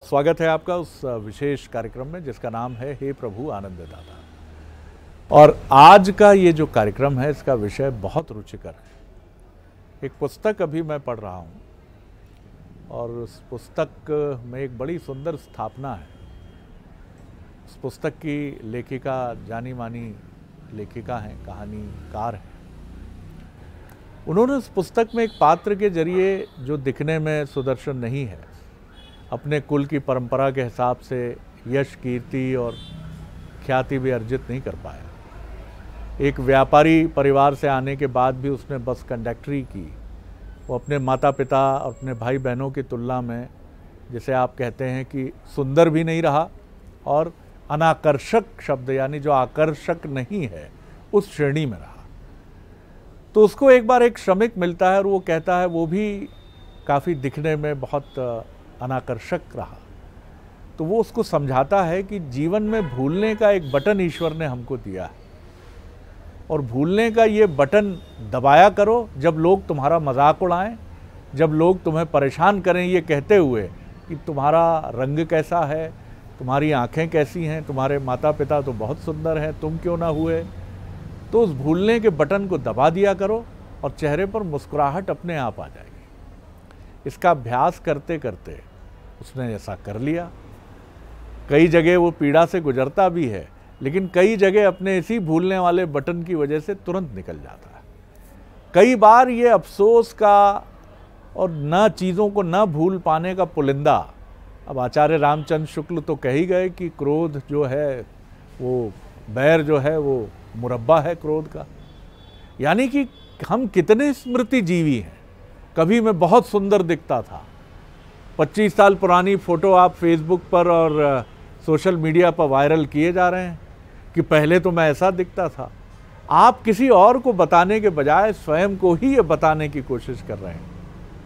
स्वागत है आपका उस विशेष कार्यक्रम में जिसका नाम है हे प्रभु आनंददाता। और आज का ये जो कार्यक्रम है इसका विषय बहुत रुचिकर है। एक पुस्तक अभी मैं पढ़ रहा हूँ और उस पुस्तक में एक बड़ी सुंदर स्थापना है। उस पुस्तक की लेखिका जानी मानी लेखिका हैं, कहानीकार हैं। उन्होंने उस पुस्तक में एक पात्र के जरिए जो दिखने में सुदर्शन नहीं है, अपने कुल की परंपरा के हिसाब से यश, कीर्ति और ख्याति भी अर्जित नहीं कर पाया। एक व्यापारी परिवार से आने के बाद भी उसने बस कंडक्टरी की। वो अपने माता पिता और अपने भाई बहनों की तुलना में, जिसे आप कहते हैं कि सुंदर भी नहीं रहा और अनाकर्षक शब्द यानी जो आकर्षक नहीं है उस श्रेणी में रहा। तो उसको एक बार एक श्रमिक मिलता है और वो कहता है वो भी काफ़ी दिखने में बहुत अनाकर्षक रहा। तो वो उसको समझाता है कि जीवन में भूलने का एक बटन ईश्वर ने हमको दिया है और भूलने का ये बटन दबाया करो जब लोग तुम्हारा मजाक उड़ाएं, जब लोग तुम्हें परेशान करें ये कहते हुए कि तुम्हारा रंग कैसा है, तुम्हारी आंखें कैसी हैं, तुम्हारे माता पिता तो बहुत सुंदर हैं, तुम क्यों ना हुए। तो उस भूलने के बटन को दबा दिया करो और चेहरे पर मुस्कुराहट अपने आप आ जाएगी। इसका अभ्यास करते करते उसने ऐसा कर लिया। कई जगह वो पीड़ा से गुजरता भी है, लेकिन कई जगह अपने इसी भूलने वाले बटन की वजह से तुरंत निकल जाता है। कई बार ये अफसोस का और न चीज़ों को न भूल पाने का पुलिंदा, अब आचार्य रामचंद्र शुक्ल तो कह ही गए कि क्रोध जो है वो बैर जो है वो मुरब्बा है क्रोध का। यानी कि हम कितने स्मृति जीवी हैं। कभी मैं बहुत सुंदर दिखता था, 25 साल पुरानी फ़ोटो आप फेसबुक पर और सोशल मीडिया पर वायरल किए जा रहे हैं कि पहले तो मैं ऐसा दिखता था। आप किसी और को बताने के बजाय स्वयं को ही ये बताने की कोशिश कर रहे हैं।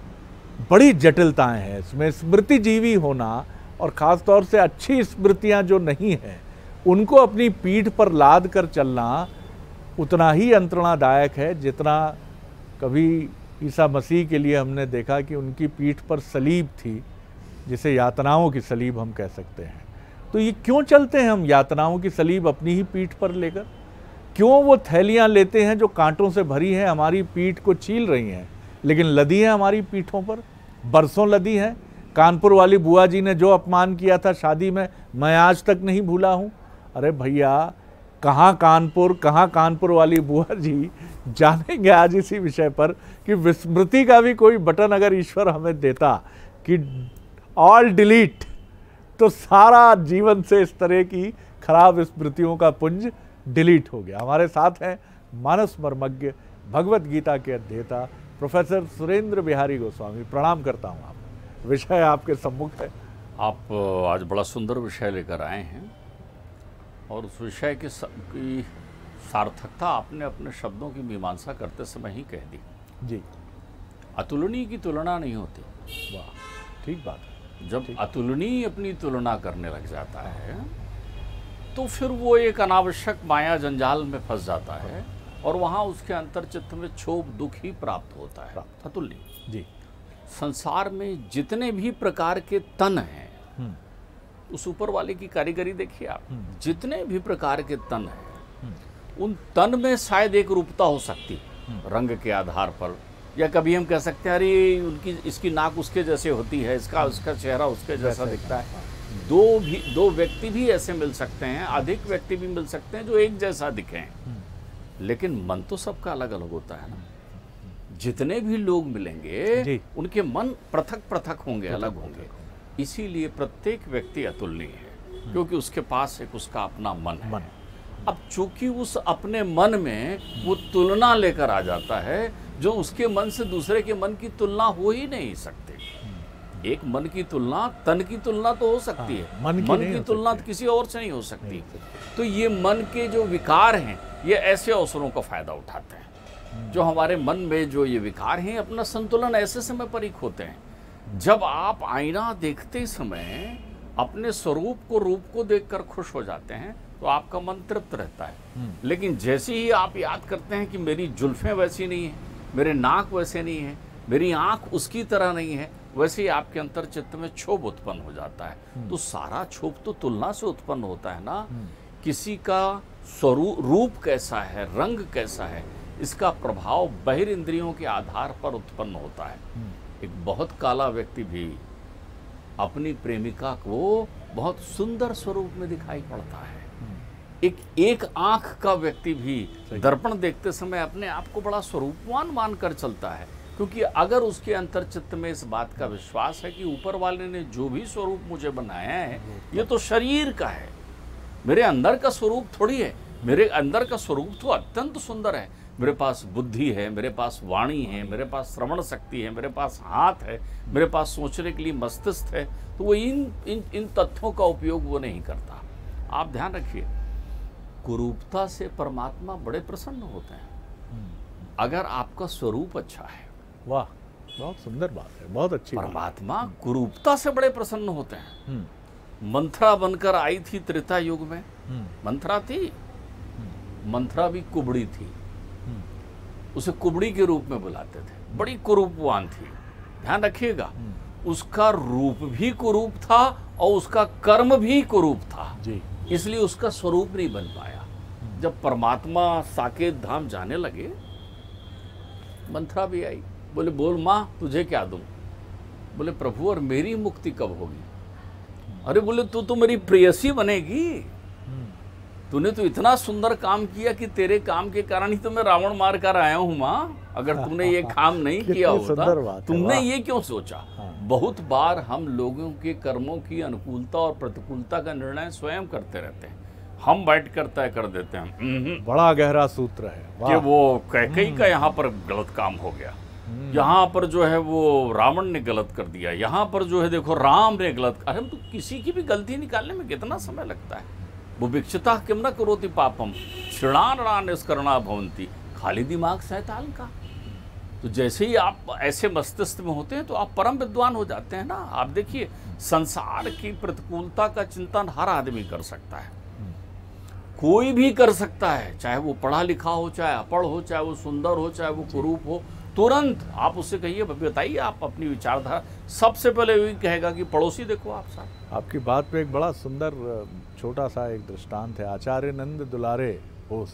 बड़ी जटिलताएं हैं इसमें। स्मृति जीवी होना और ख़ास तौर से अच्छी स्मृतियां जो नहीं हैं उनको अपनी पीठ पर लाद कर चलना उतना ही यंत्रणादायक है जितना कभी ईसा मसीह के लिए हमने देखा कि उनकी पीठ पर सलीब थी, जिसे यातनाओं की सलीब हम कह सकते हैं। तो ये क्यों चलते हैं हम यातनाओं की सलीब अपनी ही पीठ पर लेकर? क्यों वो थैलियां लेते हैं जो कांटों से भरी हैं, हमारी पीठ को छील रही हैं, लेकिन लदी हैं हमारी पीठों पर, बरसों लदी हैं। कानपुर वाली बुआ जी ने जो अपमान किया था शादी में, मैं आज तक नहीं भूला हूँ। अरे भैया, कहाँ कानपुर वाली बुआ जी, जानेंगे आज इसी विषय पर कि विस्मृति का भी कोई बटन अगर ईश्वर हमें देता कि ऑल डिलीट, तो सारा जीवन से इस तरह की खराब स्मृतियों का पुंज डिलीट हो गया। हमारे साथ हैं मानस मर्मज्ञ, भगवत गीता के अध्येता प्रोफेसर सुरेंद्र बिहारी गोस्वामी। प्रणाम करता हूँ आप। विषय आपके सम्मुख है। आप आज बड़ा सुंदर विषय लेकर आए हैं और उस विषय की सार्थकता आपने अपने शब्दों की मीमांसा करते समय ही कह दी। जी, अतुलनीय की तुलना नहीं होती। वाह, ठीक बात है। जब अतुलनीय अपनी तुलना करने लग जाता है तो फिर वो एक अनावश्यक माया जंजाल में फंस जाता है और वहाँ उसके अंतर्चित्त में क्षोभ, दुख ही प्राप्त होता है। अतुलनीय। जी, संसार में जितने भी प्रकार के तन हैं, उस ऊपर वाले की कारीगरी देखिए आप। जितने भी प्रकार के तन हैं, उन तन में शायद एक रूपता हो सकती है रंग के आधार पर, या कभी हम कह सकते हैं अरे इसकी नाक उसके जैसे होती है, उसका चेहरा उसके जैसा दिखता है। दो व्यक्ति भी ऐसे मिल सकते हैं, अधिक व्यक्ति भी मिल सकते हैं जो एक जैसा दिखें, लेकिन मन तो सबका अलग अलग होता है ना। जितने भी लोग मिलेंगे उनके मन पृथक पृथक होंगे, अलग होंगे। इसीलिए प्रत्येक व्यक्ति अतुलनीय है, क्योंकि उसके पास एक उसका अपना मन है। अब चूंकि उस अपने मन में वो तुलना लेकर आ जाता है, जो उसके मन से दूसरे के मन की तुलना हो ही नहीं सकती। एक मन की तुलना तन की तुलना तो हो सकती है, मन की तुलना किसी और से नहीं हो सकती। तो ये मन के जो विकार हैं, ये ऐसे अवसरों का फायदा उठाते हैं। जो हमारे मन में जो ये विकार हैं, अपना संतुलन ऐसे समय पर ही खोते हैं जब आप आईना देखते समय अपने स्वरूप को, रूप को देखकर खुश हो जाते हैं तो आपका मन तृप्त रहता है। लेकिन जैसे ही आप याद करते हैं कि मेरी जुल्फें वैसी नहीं है, मेरे नाक वैसे नहीं है, मेरी आंख उसकी तरह नहीं है, वैसे ही आपके अंतर चित्त में क्षोभ उत्पन्न हो जाता है। तो सारा क्षोभ तो तुलना से उत्पन्न होता है ना। किसी का स्वरूप, रूप कैसा है, रंग कैसा है, इसका प्रभाव बहिर्इंद्रियों के आधार पर उत्पन्न होता है। एक बहुत काला व्यक्ति भी अपनी प्रेमिका को बहुत सुंदर स्वरूप में दिखाई पड़ता है। एक आंख का व्यक्ति भी दर्पण देखते समय अपने आप को बड़ा स्वरूपवान मानकर चलता है, क्योंकि अगर उसके अंतर्चित्त में इस बात का विश्वास है कि ऊपर वाले ने जो भी स्वरूप मुझे बनाया है ये तो शरीर का है, मेरे अंदर का स्वरूप थोड़ी है। मेरे अंदर का स्वरूप तो अत्यंत सुंदर है। मेरे पास बुद्धि है, मेरे पास वाणी है, मेरे पास श्रवण शक्ति है, मेरे पास हाथ है, मेरे पास सोचने के लिए मस्तिष्क है। तो वो इन तथ्यों का उपयोग वो नहीं करता। आप ध्यान रखिए, कुरूपता से परमात्मा बड़े प्रसन्न होते हैं अगर आपका स्वरूप अच्छा है। वाह, बहुत सुंदर बात है, बहुत अच्छी बात। परमात्मा कुरूपता से बड़े प्रसन्न होते हैं। मंथरा बनकर आई थी त्रेता युग में, मंथरा थी, मंथरा भी कुबड़ी थी, उसे कुबड़ी के रूप में बुलाते थे, बड़ी कुरूपवान थी। ध्यान रखिएगा, उसका रूप भी कुरूप था और उसका कर्म भी कुरूप था जी। इसलिए उसका स्वरूप नहीं बन पाया। जब परमात्मा साकेत धाम जाने लगे, मंथरा भी आई, बोले बोल माँ तुझे क्या दूं? बोले प्रभु और मेरी मुक्ति कब होगी? अरे बोले तू तो मेरी प्रेयसी बनेगी, तूने तो इतना सुंदर काम किया कि तेरे काम के कारण ही तो मैं रावण मार कर आया हूँ माँ। अगर तूने ये काम नहीं किया होता, तुमने ये क्यों सोचा? बहुत बार हम लोगों के कर्मों की अनुकूलता और प्रतिकूलता का निर्णय स्वयं करते रहते हैं। हम बैठ कर तय कर देते हैं। बड़ा गहरा सूत्र है कि वो कैकेयी का यहाँ पर गलत काम हो गया, यहाँ पर जो है वो रावण ने गलत कर दिया, यहाँ पर जो है देखो राम ने गलत। अरे तो किसी की भी गलती निकालने में कितना समय लगता है। बुभिक्षिता किम न करोति पापम श्रृणान निष्करणा भवंती। खाली दिमाग शैतान का। तो जैसे ही आप ऐसे मस्तिष्क में होते हैं तो आप परम विद्वान हो जाते हैं ना। आप देखिए, संसार की प्रतिकूलता का चिंतन हर आदमी कर सकता है, कोई भी कर सकता है, चाहे वो पढ़ा लिखा हो, चाहे अपढ़ हो, चाहे वो सुंदर हो, चाहे वो कुरूप हो। तुरंत आप उससे कहिए, बताइए आप अपनी विचारधारा, सबसे पहले वही कहेगा कि पड़ोसी देखो आप साहब। आपकी बात में एक बड़ा सुंदर छोटा सा एक दृष्टांत है। आचार्य नंद दुलारे होस,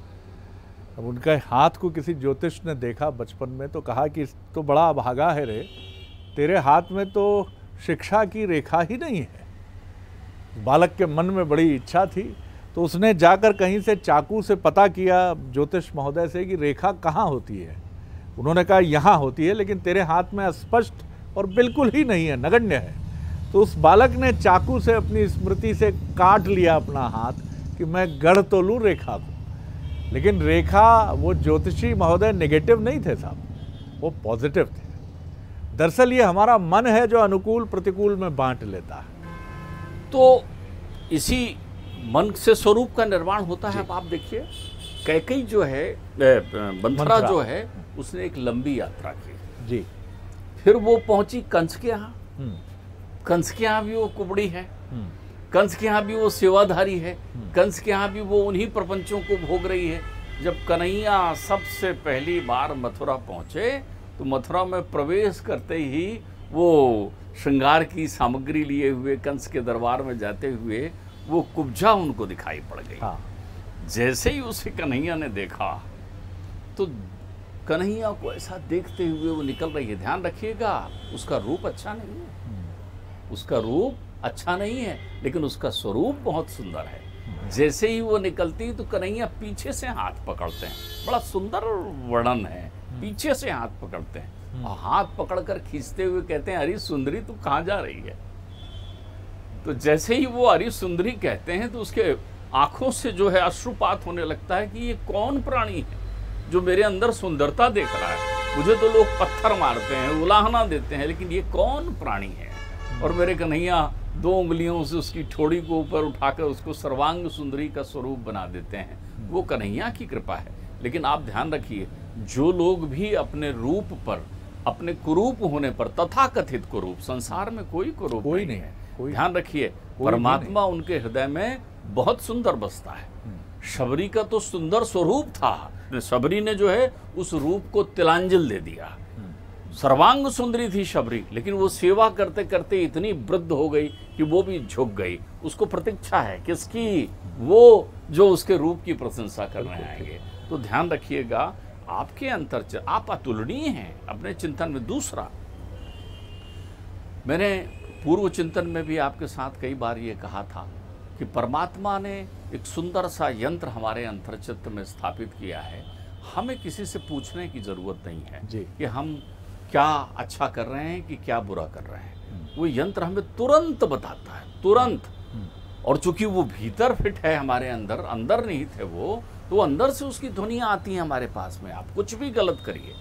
अब उनका हाथ को किसी ज्योतिष ने देखा बचपन में तो कहा कि तो बड़ा अभागा है रे, तेरे हाथ में तो शिक्षा की रेखा ही नहीं है। बालक के मन में बड़ी इच्छा थी तो उसने जाकर कहीं से चाकू से पता किया ज्योतिष महोदय से कि रेखा कहाँ होती है। उन्होंने कहा यहाँ होती है, लेकिन तेरे हाथ में स्पष्ट और बिल्कुल ही नहीं है, नगण्य है। तो उस बालक ने चाकू से अपनी स्मृति से काट लिया अपना हाथ कि मैं गढ़ तो लूँ रेखा को। लेकिन रेखा, वो ज्योतिषी महोदय नेगेटिव नहीं थे साहब, वो पॉजिटिव थे। दरअसल ये हमारा मन है जो अनुकूल प्रतिकूल में बांट लेता है। तो इसी मन से स्वरूप का निर्माण होता है। अब आप देखिए, कैकेयी जो है, मंथरा जो है, उसने एक लंबी यात्रा की जी। फिर वो पहुंची कंस के यहाँ। कंस के यहाँ भी वो कुबड़ी है, कंस के यहाँ भी वो सेवाधारी है, कंस के यहाँ भी वो उन्हीं प्रपंचों को भोग रही है। जब कन्हैया सबसे पहली बार मथुरा पहुंचे तो मथुरा में प्रवेश करते ही वो श्रृंगार की सामग्री लिए हुए कंस के दरबार में जाते हुए वो कुब्जा उनको दिखाई पड़ गई। हाँ। जैसे ही उसे कन्हैया ने देखा तो कन्हैया को ऐसा देखते हुए वो निकल रही है। ध्यान रखिएगा, उसका रूप अच्छा नहीं है, उसका रूप अच्छा नहीं है, लेकिन उसका स्वरूप बहुत सुंदर है। जैसे ही वो निकलती तो कन्हैया पीछे से हाथ पकड़ते हैं। बड़ा सुंदर वर्णन है, पीछे से हाथ पकड़ते हैं और हाथ पकड़कर खींचते हुए कहते हैं, अरे सुंदरी तू कहाँ जा रही है? तो जैसे ही वो अरे सुंदरी कहते हैं तो उसके आंखों से जो है अश्रुपात होने लगता है कि ये कौन प्राणी है जो मेरे अंदर सुंदरता देख रहा है। मुझे तो लोग पत्थर मारते हैं, उलाहना देते हैं, लेकिन ये कौन प्राणी है? और मेरे कन्हैया 2 उंगलियों से उसकी ठोड़ी को ऊपर उठाकर उसको सर्वांग सुंदरी का स्वरूप बना देते हैं। वो कन्हैया की कृपा है। लेकिन आप ध्यान रखिए, जो लोग भी अपने रूप पर, अपने कुरूप होने पर, तथाकथित कुरूप, संसार में कोई कुरूप नहीं है, ध्यान रखिए, परमात्मा उनके हृदय में बहुत सुंदर बसता है। शबरी का तो सुंदर स्वरूप था, शबरी ने जो है उस रूप को तिलांजल दे दिया। सर्वांग सुंदरी थी शबरी, लेकिन वो सेवा करते करते इतनी वृद्ध हो गई कि वो भी झुक गई। उसको प्रतीक्षा है किसकी? वो जो उसके रूप की प्रशंसा करने आएंगे। तो ध्यान रखिएगा, आपके अंतर आप अतुलनीय हैं अपने चिंतन में। दूसरा, मैंने पूर्व चिंतन में भी आपके साथ कई बार ये कहा था कि परमात्मा ने एक सुंदर सा यंत्र हमारे अंतर्चित्त में स्थापित किया है। हमें किसी से पूछने की जरूरत नहीं है कि हम क्या अच्छा कर रहे हैं कि क्या बुरा कर रहे हैं। वो यंत्र हमें तुरंत बताता है, तुरंत। और चूंकि वो भीतर फिट है हमारे अंदर, अंदर नहीं थे वो, तो अंदर से उसकी ध्वनियाँ आती हैं हमारे पास में। आप कुछ भी गलत करिए,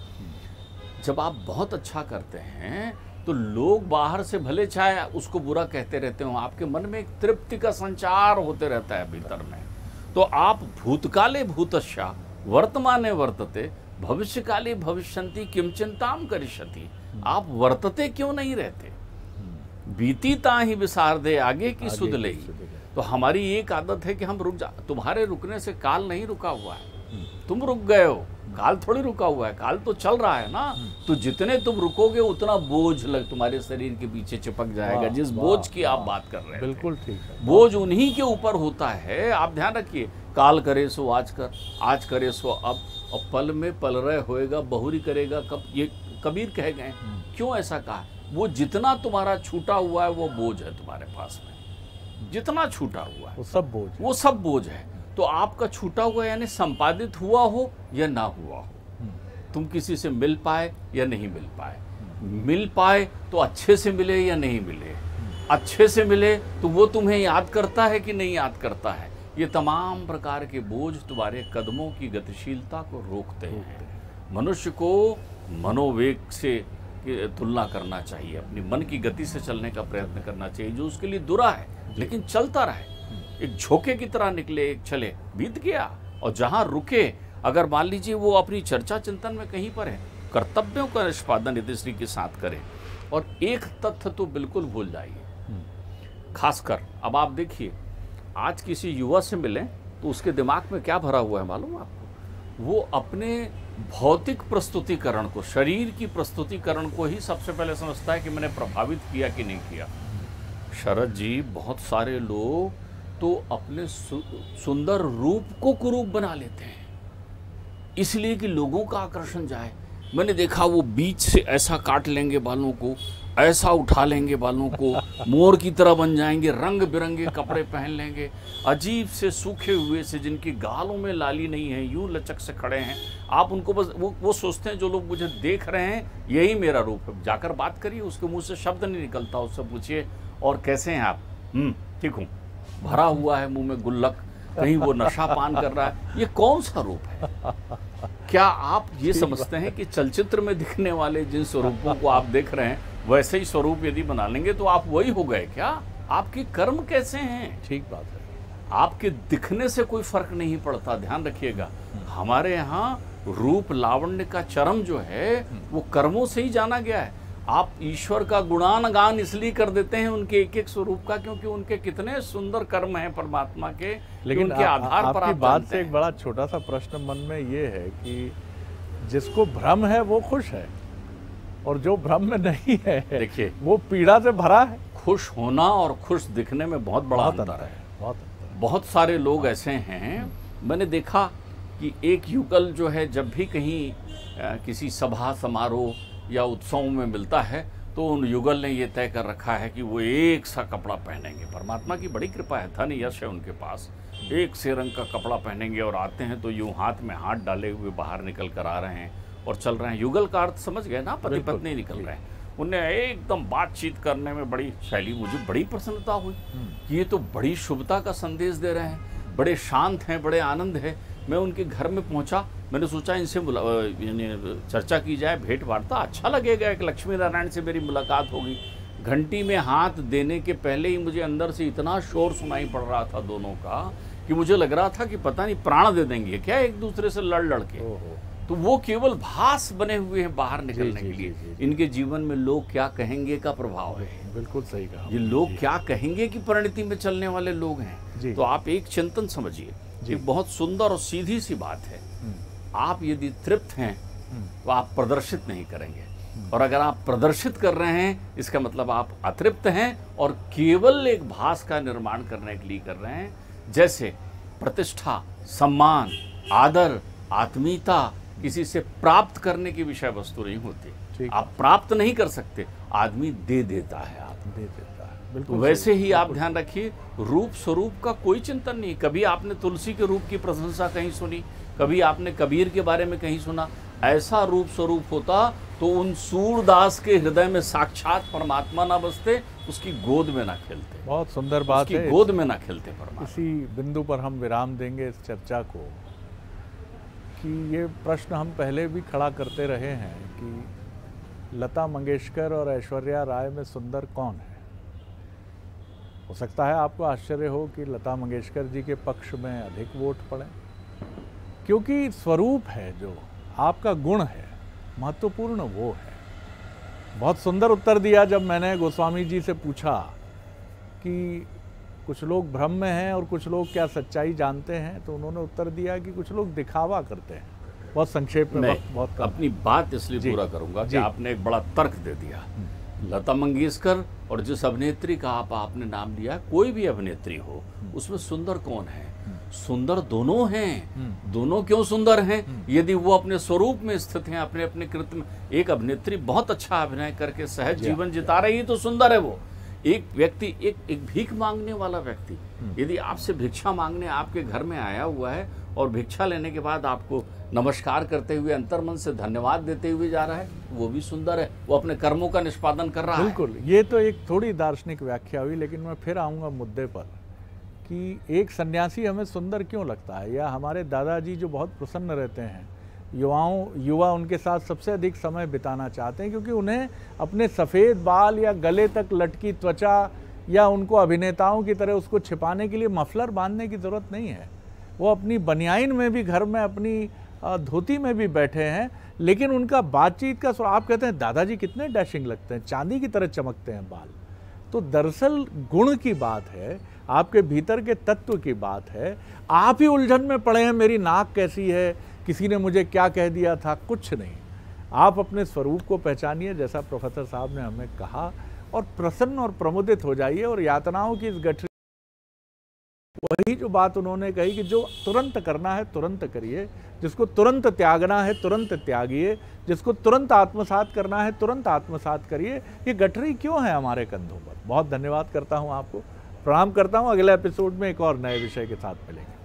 जब आप बहुत अच्छा करते हैं तो लोग बाहर से भले चाहे उसको बुरा कहते रहते हो, आपके मन में एक तृप्ति का संचार होते रहता है भीतर में। तो आप भूतकाले भूतस्या वर्तमाने वर्तते भविष्यकाले भविष्यन्ति किम चिंताम करिष्यति। आप वर्तते क्यों नहीं रहते? बीती ताहि विसार दे, आगे की सुध ले। तो हमारी एक आदत है कि हम रुक जा। तुम्हारे रुकने से काल नहीं रुका हुआ है, तुम रुक गए हो। काल थोड़ी रुका हुआ है, काल तो चल रहा है ना। तो जितने तुम रुकोगे उतना बोझ लग तुम्हारे शरीर के पीछे चिपक जाएगा। जिस बोझ की आप बात कर रहे हैं, बिल्कुल ठीक है, बोझ उन्हीं के ऊपर होता है। आप ध्यान रखिए, काल करे सो आज कर, आज करे सो अब, और पल में पल रहे होएगा बहुरी करेगा कब। ये कबीर कह गए। क्यों ऐसा कहा? वो जितना तुम्हारा छूटा हुआ है वो बोझ है तुम्हारे पास में। जितना छूटा हुआ है वो सब बोझ है। तो आपका छूटा हुआ यानी संपादित हुआ हो या ना हुआ हो, तुम किसी से मिल पाए या नहीं मिल पाए, मिल पाए तो अच्छे से मिले या नहीं मिले, अच्छे से मिले तो वो तुम्हें याद करता है कि नहीं याद करता है। ये तमाम प्रकार के बोझ तुम्हारे कदमों की गतिशीलता को रोकते हैं। मनुष्य को मनोवेग से तुलना करना चाहिए, अपनी मन की गति से चलने का प्रयत्न करना चाहिए, जो उसके लिए दुरा है, लेकिन चलता रहे। एक झोंके की तरह निकले, एक चले, बीत गया। और जहां रुके, अगर मान लीजिए वो अपनी चर्चा चिंतन में कहीं पर है, कर्तव्यों का निष्पादन यतिश्री के साथ करे। और एक तथ्य तो बिल्कुल भूल जाइए, खासकर अब आप देखिए, आज किसी युवा से मिलें तो उसके दिमाग में क्या भरा हुआ है मालूम आपको? वो अपने भौतिक प्रस्तुतिकरण को, शरीर की प्रस्तुतिकरण को ही सबसे पहले समझता है कि मैंने प्रभावित किया कि नहीं किया। शरद जी, बहुत सारे लोग तो अपने सुंदर रूप को कुरूप बना लेते हैं इसलिए कि लोगों का आकर्षण जाए। मैंने देखा वो बीच से ऐसा काट लेंगे बालों को, ऐसा उठा लेंगे बालों को, मोर की तरह बन जाएंगे, रंग बिरंगे कपड़े पहन लेंगे, अजीब से सूखे हुए से, जिनकी गालों में लाली नहीं है, यूं लचक से खड़े हैं। आप उनको बस वो सोचते हैं जो लोग मुझे देख रहे हैं यही मेरा रूप है। जाकर बात करिए, उसके मुंह से शब्द नहीं निकलता। उससे पूछिए और कैसे हैं आप? ठीक हूँ। भरा हुआ है मुंह में गुल्लक, कहीं वो नशा पान कर रहा है। ये कौन सा रूप है? क्या आप ये समझते हैं कि चलचित्र में दिखने वाले जिन स्वरूपों को आप देख रहे हैं वैसे ही स्वरूप यदि बना लेंगे तो आप वही हो गए क्या? आपके कर्म कैसे हैं? ठीक बात है। आपके दिखने से कोई फर्क नहीं पड़ता। ध्यान रखिएगा, हमारे यहाँ रूप लावण्य का चरम जो है वो कर्मों से ही जाना गया है। आप ईश्वर का गुणानगान इसलिए कर देते हैं उनके एक एक स्वरूप का, क्योंकि उनके कितने सुंदर कर्म हैं परमात्मा के, लेकिन उनके आधार पर आपकी बात से एक बड़ा छोटा सा प्रश्न मन में ये है कि जिसको भ्रम है वो खुश है, और जो भ्रम में नहीं है, देखिए, वो पीड़ा से भरा है। खुश होना और खुश दिखने में बहुत बड़ा अंतर है। बहुत सारे लोग ऐसे हैं, मैंने देखा कि एक युगल जो है जब भी कहीं किसी सभा समारोह या उत्सव में मिलता है तो उन युगल ने ये तय कर रखा है कि वो एक सा कपड़ा पहनेंगे। परमात्मा की बड़ी कृपा है, धन यश है उनके पास, एक से रंग का कपड़ा पहनेंगे और आते हैं तो यूं हाथ में हाथ डाले हुए बाहर निकल कर आ रहे हैं और चल रहे हैं। युगल का अर्थ समझ गए ना? पति पत्नी निकल रहे हैं। उन्हें एकदम बातचीत करने में बड़ी शैली, मुझे बड़ी प्रसन्नता हुई कि ये तो बड़ी शुभता का संदेश दे रहे हैं, बड़े शांत हैं, बड़े आनंद है। मैं उनके घर में पहुंचा, मैंने सोचा इनसे यानी चर्चा की जाए, भेंट वार्ता, अच्छा लगेगा, एक लक्ष्मी नारायण से मेरी मुलाकात होगी। घंटी में हाथ देने के पहले ही मुझे अंदर से इतना शोर सुनाई पड़ रहा था दोनों का कि मुझे लग रहा था कि पता नहीं प्राण दे देंगे क्या एक दूसरे से लड़ के। तो वो केवल भास बने हुए हैं बाहर निकलने के लिए। इनके जीवन में लोग क्या कहेंगे का प्रभाव है। बिल्कुल सही कहा। ये लोग क्या कहेंगे कि परिणति में चलने वाले लोग हैं। तो आप एक चिंतन समझिए, ये बहुत सुंदर और सीधी सी बात है। आप यदि तृप्त हैं तो आप प्रदर्शित नहीं करेंगे, और अगर आप प्रदर्शित कर रहे हैं इसका मतलब आप अतृप्त हैं और केवल एक भास का निर्माण करने के लिए कर रहे हैं। जैसे प्रतिष्ठा, सम्मान, आदर, आत्मीयता किसी से प्राप्त करने की विषय वस्तु नहीं होती। आप प्राप्त नहीं कर सकते, आदमी दे देता है, आप दे देता है। बिल्कुल वैसे ही आप ध्यान रखिए, रूप स्वरूप का कोई चिंतन नहीं। कभी आपने तुलसी के रूप की प्रशंसा कहीं सुनी, कभी आपने कबीर के बारे में कहीं सुना? ऐसा रूप स्वरूप होता तो उन सूरदास के हृदय में साक्षात परमात्मा ना बसते, उसकी गोद में ना खेलते। बहुत सुंदर बात है, गोद में ना खेलते परमात्मा। इसी बिंदु पर हम विराम देंगे इस चर्चा को कि ये प्रश्न हम पहले भी खड़ा करते रहे हैं कि लता मंगेशकर और ऐश्वर्या राय में सुंदर कौन है। हो सकता है आपको आश्चर्य हो कि लता मंगेशकर जी के पक्ष में अधिक वोट पड़े, क्योंकि स्वरूप है, जो आपका गुण है, महत्वपूर्ण वो है। बहुत सुंदर उत्तर दिया जब मैंने गोस्वामी जी से पूछा कि कुछ लोग भ्रम में हैं और कुछ लोग क्या सच्चाई जानते हैं, तो उन्होंने उत्तर दिया कि कुछ लोग दिखावा करते हैं। बहुत संक्षेप में, बहुत कम। अपनी बात इसलिए पूरा करूंगा कि आपने एक बड़ा तर्क दे दिया। लता मंगेशकर और जिस अभिनेत्री का आपने नाम लिया, कोई भी अभिनेत्री हो, उसमें सुंदर कौन है? सुंदर दोनों हैं। दोनों क्यों सुंदर हैं? यदि वो अपने स्वरूप में स्थित हैं, अपने अपने कृत्य में। एक अभिनेत्री बहुत अच्छा अभिनय करके सहज जीवन जिता रही है तो सुंदर है वो। एक व्यक्ति, एक भीख मांगने वाला व्यक्ति यदि आपसे भिक्षा मांगने आपके घर में आया हुआ है और भिक्षा लेने के बाद आपको नमस्कार करते हुए अंतर्मन से धन्यवाद देते हुए जा रहा है, वो भी सुंदर है। वो अपने कर्मों का निष्पादन कर रहा है। बिल्कुल, ये तो एक थोड़ी दार्शनिक व्याख्या हुई, लेकिन मैं फिर आऊँगा मुद्दे पर कि एक सन्यासी हमें सुंदर क्यों लगता है, या हमारे दादाजी जो बहुत प्रसन्न रहते हैं, युवा उनके साथ सबसे अधिक समय बिताना चाहते हैं, क्योंकि उन्हें अपने सफ़ेद बाल या गले तक लटकी त्वचा या उनको अभिनेताओं की तरह उसको छिपाने के लिए मफलर बांधने की ज़रूरत नहीं है। वो अपनी बनियाइन में भी, घर में अपनी धोती में भी बैठे हैं, लेकिन उनका बातचीत का आप कहते हैं दादाजी कितने डैशिंग लगते हैं, चांदी की तरह चमकते हैं बाल। तो दरअसल गुण की बात है, आपके भीतर के तत्व की बात है। आप ही उलझन में पड़े हैं, मेरी नाक कैसी है, किसी ने मुझे क्या कह दिया था, कुछ नहीं। आप अपने स्वरूप को पहचानिए, जैसा प्रोफेसर साहब ने हमें कहा, और प्रसन्न और प्रमुदित हो जाइए। और यातनाओं की इस गठरी, वही जो बात उन्होंने कही कि जो तुरंत करना है तुरंत करिए, जिसको तुरंत त्यागना है तुरंत त्यागिए, जिसको तुरंत आत्मसात करना है तुरंत आत्मसात करिए। ये गठरी क्यों है हमारे कंधों पर? बहुत धन्यवाद करता हूँ आपको, प्रणाम करता हूँ। अगले एपिसोड में एक और नए विषय के साथ मिलेंगे।